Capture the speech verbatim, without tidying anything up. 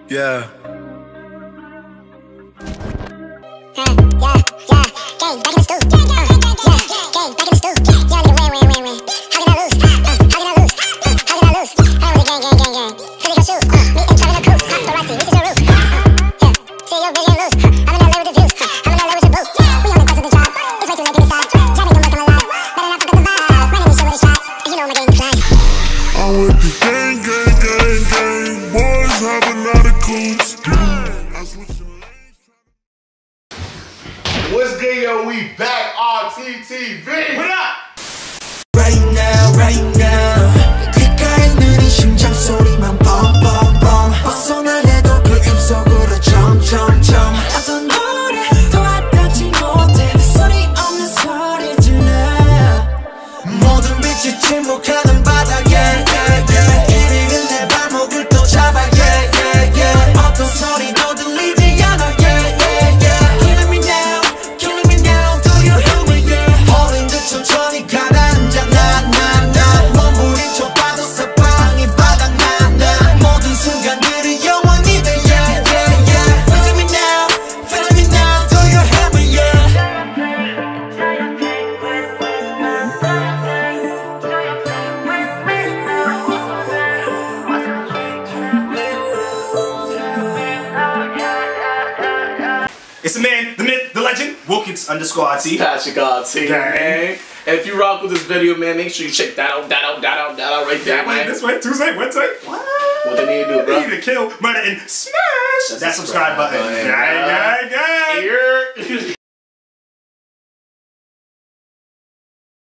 Yeah. What's good, yo? We back on T T V. What up? Right now, right now. 귓가에 느린 심장 소리만 뻥뻥뻥. 벗어나려도 그 입속으로 점점점. 어떤 노래도 와닿지 못해. 소리 없는 소리 질러. 모든 빛이 침묵하는 바닥에. 이리는 내 발목을 또 잡아. 어떤 소리도 들리지 않아. 천천히 가라앉아 나나나 몸부림쳐 봐도 사방이 바닥난다 모든 순간들이 영원히 돼 yeah yeah yeah Feeling me now, feeling me now Do you have me yeah It's the man, the myth, the legend, Wilkins underscore R T. Patricrt R T, man. And if you rock with this video, man, make sure you check that out, that out, that out, that out right there, Yeah, man. this way, Tuesday, Wednesday. What? What they need to do, bro? They need to kill, murder, and smash that subscribe button. button. Gang, gang, gang. Here.